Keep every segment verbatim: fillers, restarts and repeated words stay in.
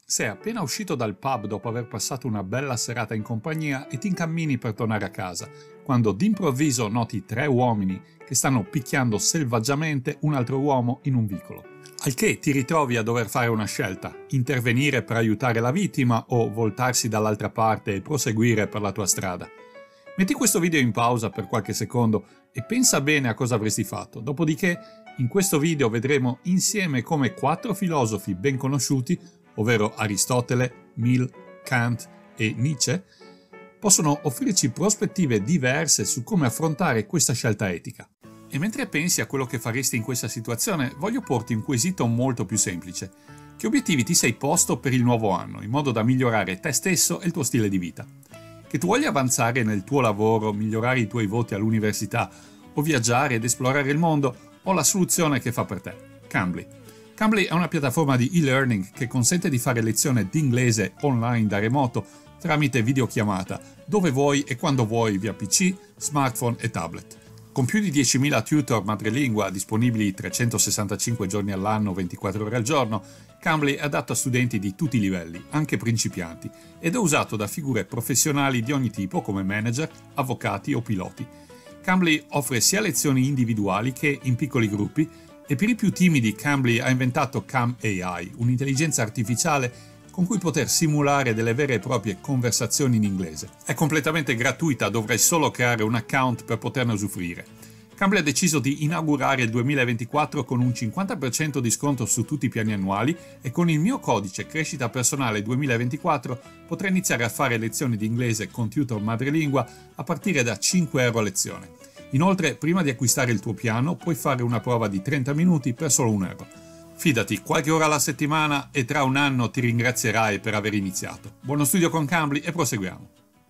Sei appena uscito dal pub dopo aver passato una bella serata in compagnia e ti incammini per tornare a casa, quando d'improvviso noti tre uomini che stanno picchiando selvaggiamente un altro uomo in un vicolo. Al che ti ritrovi a dover fare una scelta: intervenire per aiutare la vittima o voltarsi dall'altra parte e proseguire per la tua strada. Metti questo video in pausa per qualche secondo e pensa bene a cosa avresti fatto. Dopodiché, in questo video vedremo insieme come quattro filosofi ben conosciuti, ovvero Aristotele, Mill, Kant e Nietzsche, possono offrirci prospettive diverse su come affrontare questa scelta etica. E mentre pensi a quello che faresti in questa situazione, voglio porti un quesito molto più semplice. Che obiettivi ti sei posto per il nuovo anno, in modo da migliorare te stesso e il tuo stile di vita? Che tu voglia avanzare nel tuo lavoro, migliorare i tuoi voti all'università, o viaggiare ed esplorare il mondo, o la soluzione che fa per te? Cambly. Cambly è una piattaforma di e-learning che consente di fare lezioni di inglese online da remoto tramite videochiamata, dove vuoi e quando vuoi via P C, smartphone e tablet. Con più di diecimila tutor madrelingua disponibili trecentosessantacinque giorni all'anno, ventiquattro ore al giorno, Cambly è adatto a studenti di tutti i livelli, anche principianti, ed è usato da figure professionali di ogni tipo come manager, avvocati o piloti. Cambly offre sia lezioni individuali che in piccoli gruppi, e per i più timidi Cambly ha inventato Cam A I, un'intelligenza artificiale con cui poter simulare delle vere e proprie conversazioni in inglese. È completamente gratuita, dovrai solo creare un account per poterne usufruire. Cambly ha deciso di inaugurare il duemilaventiquattro con un cinquanta per cento di sconto su tutti i piani annuali e con il mio codice Crescita Personale duemilaventiquattro potrai iniziare a fare lezioni di inglese con tutor madrelingua a partire da cinque euro a lezione. Inoltre, prima di acquistare il tuo piano, puoi fare una prova di trenta minuti per solo un euro. Fidati, qualche ora alla settimana e tra un anno ti ringrazierai per aver iniziato. Buono studio con Cambly e proseguiamo.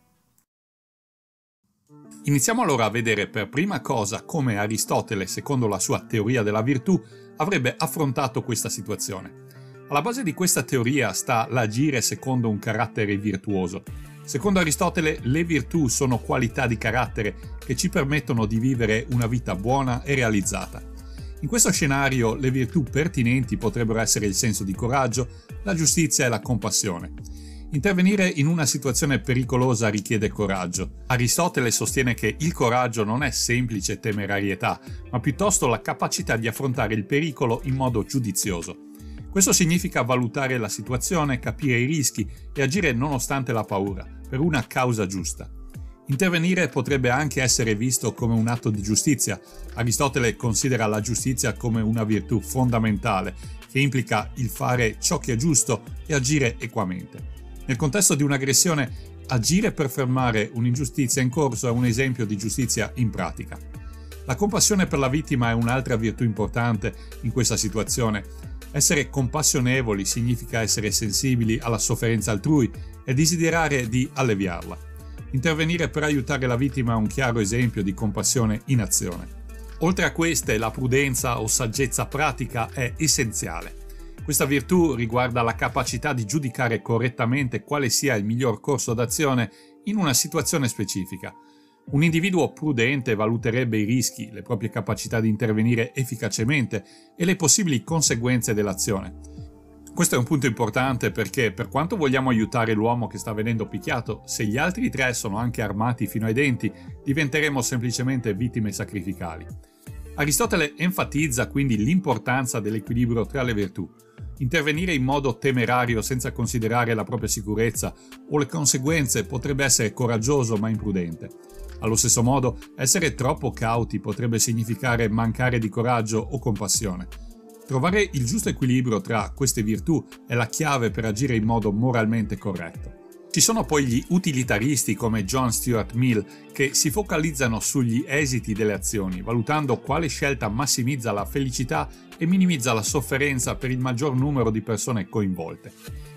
Iniziamo allora a vedere per prima cosa come Aristotele, secondo la sua teoria della virtù, avrebbe affrontato questa situazione. Alla base di questa teoria sta l'agire secondo un carattere virtuoso. Secondo Aristotele, le virtù sono qualità di carattere che ci permettono di vivere una vita buona e realizzata. In questo scenario, le virtù pertinenti potrebbero essere il senso di coraggio, la giustizia e la compassione. Intervenire in una situazione pericolosa richiede coraggio. Aristotele sostiene che il coraggio non è semplice temerarietà, ma piuttosto la capacità di affrontare il pericolo in modo giudizioso. Questo significa valutare la situazione, capire i rischi e agire nonostante la paura, per una causa giusta. Intervenire potrebbe anche essere visto come un atto di giustizia. Aristotele considera la giustizia come una virtù fondamentale, che implica il fare ciò che è giusto e agire equamente. Nel contesto di un'aggressione, agire per fermare un'ingiustizia in corso è un esempio di giustizia in pratica. La compassione per la vittima è un'altra virtù importante in questa situazione. Essere compassionevoli significa essere sensibili alla sofferenza altrui e desiderare di alleviarla. Intervenire per aiutare la vittima è un chiaro esempio di compassione in azione. Oltre a queste, la prudenza o saggezza pratica è essenziale. Questa virtù riguarda la capacità di giudicare correttamente quale sia il miglior corso d'azione in una situazione specifica. Un individuo prudente valuterebbe i rischi, le proprie capacità di intervenire efficacemente e le possibili conseguenze dell'azione. Questo è un punto importante perché, per quanto vogliamo aiutare l'uomo che sta venendo picchiato, se gli altri tre sono anche armati fino ai denti, diventeremo semplicemente vittime sacrificali. Aristotele enfatizza quindi l'importanza dell'equilibrio tra le virtù. Intervenire in modo temerario senza considerare la propria sicurezza o le conseguenze potrebbe essere coraggioso ma imprudente. Allo stesso modo, essere troppo cauti potrebbe significare mancare di coraggio o compassione. Trovare il giusto equilibrio tra queste virtù è la chiave per agire in modo moralmente corretto. Ci sono poi gli utilitaristi come John Stuart Mill che si focalizzano sugli esiti delle azioni, valutando quale scelta massimizza la felicità e minimizza la sofferenza per il maggior numero di persone coinvolte.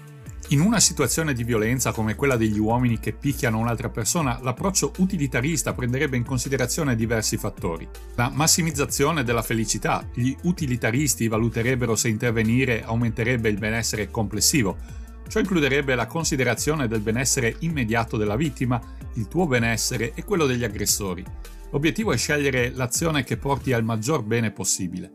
In una situazione di violenza come quella degli uomini che picchiano un'altra persona, l'approccio utilitarista prenderebbe in considerazione diversi fattori. La massimizzazione della felicità. Gli utilitaristi valuterebbero se intervenire aumenterebbe il benessere complessivo. Ciò includerebbe la considerazione del benessere immediato della vittima, il tuo benessere e quello degli aggressori. L'obiettivo è scegliere l'azione che porti al maggior bene possibile.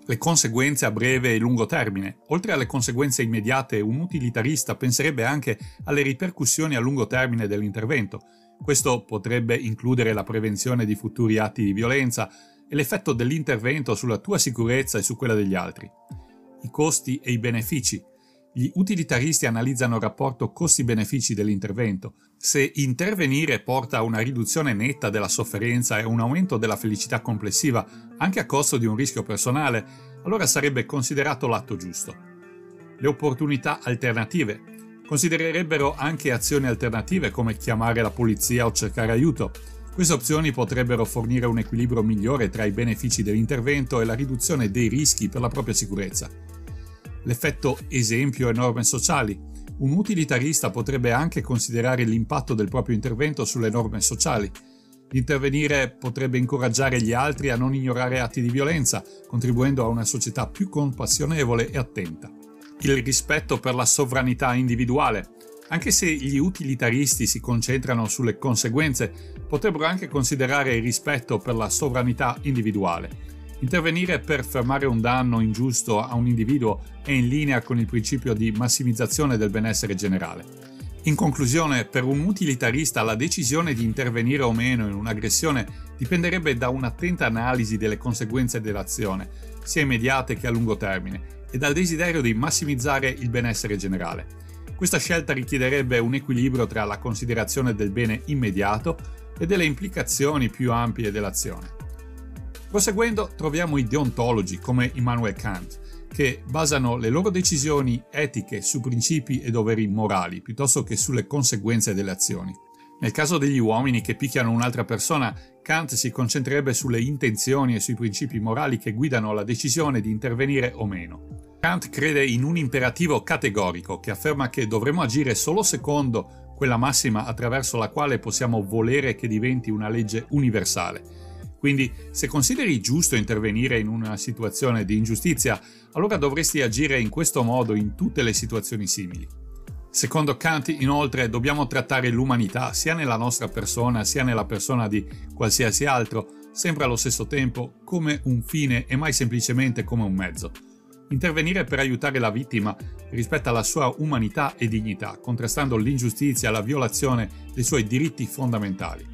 le conseguenze a breve e lungo termine. Oltre alle conseguenze immediate, un utilitarista penserebbe anche alle ripercussioni a lungo termine dell'intervento. Questo potrebbe includere la prevenzione di futuri atti di violenza e l'effetto dell'intervento sulla tua sicurezza e su quella degli altri. I costi e i benefici. Gli utilitaristi analizzano il rapporto costi-benefici dell'intervento. Se intervenire porta a una riduzione netta della sofferenza e un aumento della felicità complessiva, anche a costo di un rischio personale, allora sarebbe considerato l'atto giusto. Le opportunità alternative. Considererebbero anche azioni alternative come chiamare la polizia o cercare aiuto. Queste opzioni potrebbero fornire un equilibrio migliore tra i benefici dell'intervento e la riduzione dei rischi per la propria sicurezza. L'effetto esempio e norme sociali. Un utilitarista potrebbe anche considerare l'impatto del proprio intervento sulle norme sociali. L'intervenire potrebbe incoraggiare gli altri a non ignorare atti di violenza, contribuendo a una società più compassionevole e attenta. Il rispetto per la sovranità individuale. Anche se gli utilitaristi si concentrano sulle conseguenze, potrebbero anche considerare il rispetto per la sovranità individuale. Intervenire per fermare un danno ingiusto a un individuo è in linea con il principio di massimizzazione del benessere generale. In conclusione, per un utilitarista la decisione di intervenire o meno in un'aggressione dipenderebbe da un'attenta analisi delle conseguenze dell'azione, sia immediate che a lungo termine, e dal desiderio di massimizzare il benessere generale. Questa scelta richiederebbe un equilibrio tra la considerazione del bene immediato e delle implicazioni più ampie dell'azione. Proseguendo, troviamo i deontologi come Immanuel Kant, che basano le loro decisioni etiche su principi e doveri morali, piuttosto che sulle conseguenze delle azioni. Nel caso degli uomini che picchiano un'altra persona, Kant si concentrerebbe sulle intenzioni e sui principi morali che guidano la decisione di intervenire o meno. Kant crede in un imperativo categorico che afferma che dovremo agire solo secondo quella massima attraverso la quale possiamo volere che diventi una legge universale. Quindi, se consideri giusto intervenire in una situazione di ingiustizia, allora dovresti agire in questo modo in tutte le situazioni simili. Secondo Kant, inoltre, dobbiamo trattare l'umanità, sia nella nostra persona, sia nella persona di qualsiasi altro, sempre allo stesso tempo, come un fine e mai semplicemente come un mezzo. Intervenire per aiutare la vittima rispetta la sua umanità e dignità, contrastando l'ingiustizia e la violazione dei suoi diritti fondamentali.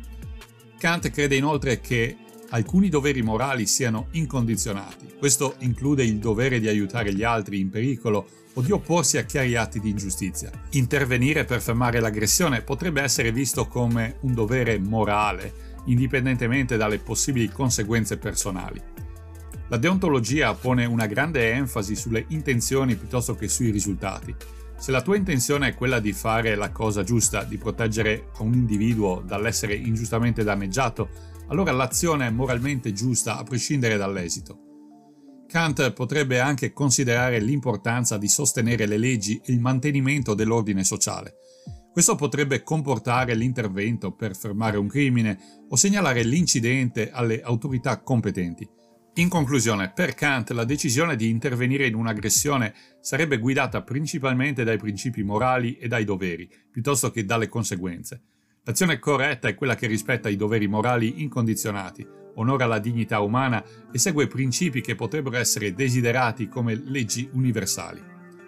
Kant crede inoltre che alcuni doveri morali siano incondizionati. Questo include il dovere di aiutare gli altri in pericolo o di opporsi a chiari atti di ingiustizia. Intervenire per fermare l'aggressione potrebbe essere visto come un dovere morale, indipendentemente dalle possibili conseguenze personali. La deontologia pone una grande enfasi sulle intenzioni piuttosto che sui risultati. Se la tua intenzione è quella di fare la cosa giusta, di proteggere un individuo dall'essere ingiustamente danneggiato, allora l'azione è moralmente giusta a prescindere dall'esito. Kant potrebbe anche considerare l'importanza di sostenere le leggi e il mantenimento dell'ordine sociale. Questo potrebbe comportare l'intervento per fermare un crimine o segnalare l'incidente alle autorità competenti. In conclusione, per Kant la decisione di intervenire in un'aggressione sarebbe guidata principalmente dai principi morali e dai doveri, piuttosto che dalle conseguenze. L'azione corretta è quella che rispetta i doveri morali incondizionati, onora la dignità umana e segue principi che potrebbero essere desiderati come leggi universali.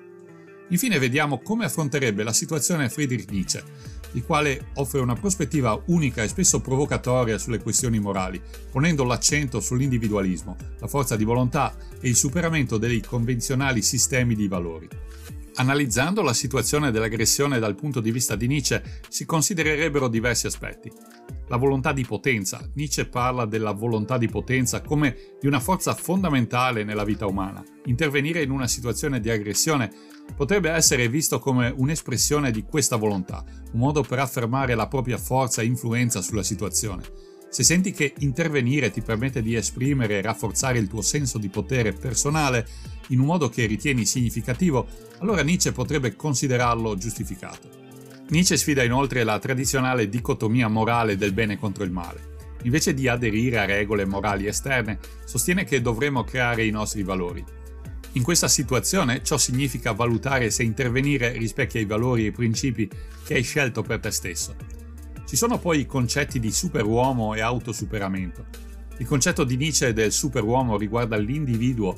Infine vediamo come affronterebbe la situazione Friedrich Nietzsche, il quale offre una prospettiva unica e spesso provocatoria sulle questioni morali, ponendo l'accento sull'individualismo, la forza di volontà e il superamento dei convenzionali sistemi di valori. Analizzando la situazione dell'aggressione dal punto di vista di Nietzsche, si considererebbero diversi aspetti. La volontà di potenza. Nietzsche parla della volontà di potenza come di una forza fondamentale nella vita umana. Intervenire in una situazione di aggressione potrebbe essere visto come un'espressione di questa volontà, un modo per affermare la propria forza e influenza sulla situazione. Se senti che intervenire ti permette di esprimere e rafforzare il tuo senso di potere personale in un modo che ritieni significativo, allora Nietzsche potrebbe considerarlo giustificato. Nietzsche sfida inoltre la tradizionale dicotomia morale del bene contro il male. Invece di aderire a regole morali esterne, sostiene che dovremmo creare i nostri valori. In questa situazione ciò significa valutare se intervenire rispecchia i valori e i principi che hai scelto per te stesso. Ci sono poi i concetti di superuomo e autosuperamento. Il concetto di Nietzsche del superuomo riguarda l'individuo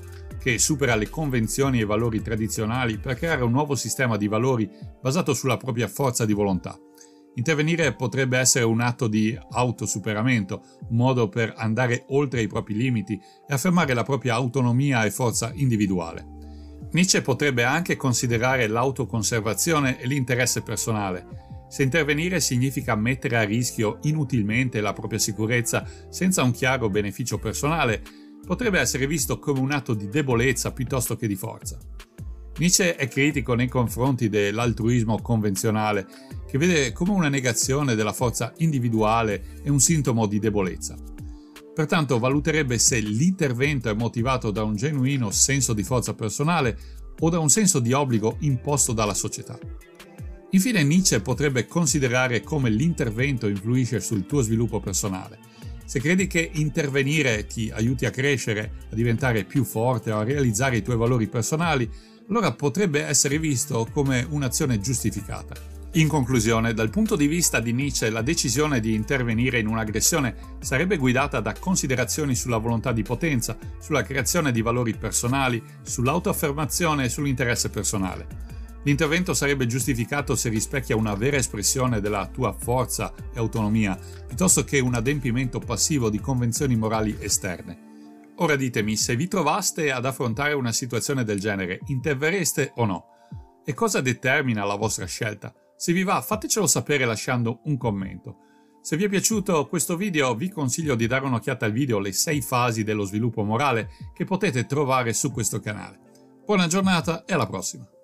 che supera le convenzioni e i valori tradizionali per creare un nuovo sistema di valori basato sulla propria forza di volontà. Intervenire potrebbe essere un atto di autosuperamento, un modo per andare oltre i propri limiti e affermare la propria autonomia e forza individuale. Nietzsche potrebbe anche considerare l'autoconservazione e l'interesse personale. Se intervenire significa mettere a rischio inutilmente la propria sicurezza senza un chiaro beneficio personale, potrebbe essere visto come un atto di debolezza piuttosto che di forza. Nietzsche è critico nei confronti dell'altruismo convenzionale, che vede come una negazione della forza individuale e un sintomo di debolezza. Pertanto valuterebbe se l'intervento è motivato da un genuino senso di forza personale o da un senso di obbligo imposto dalla società. Infine Nietzsche potrebbe considerare come l'intervento influisce sul tuo sviluppo personale. Se credi che intervenire ti aiuti a crescere, a diventare più forte o a realizzare i tuoi valori personali, allora potrebbe essere visto come un'azione giustificata. In conclusione, dal punto di vista di Nietzsche, la decisione di intervenire in un'aggressione sarebbe guidata da considerazioni sulla volontà di potenza, sulla creazione di valori personali, sull'autoaffermazione e sull'interesse personale. L'intervento sarebbe giustificato se rispecchia una vera espressione della tua forza e autonomia, piuttosto che un adempimento passivo di convenzioni morali esterne. Ora ditemi, se vi trovaste ad affrontare una situazione del genere, interverreste o no? E cosa determina la vostra scelta? Se vi va, fatecelo sapere lasciando un commento. Se vi è piaciuto questo video, vi consiglio di dare un'occhiata al video Le sei fasi dello sviluppo morale che potete trovare su questo canale. Buona giornata e alla prossima!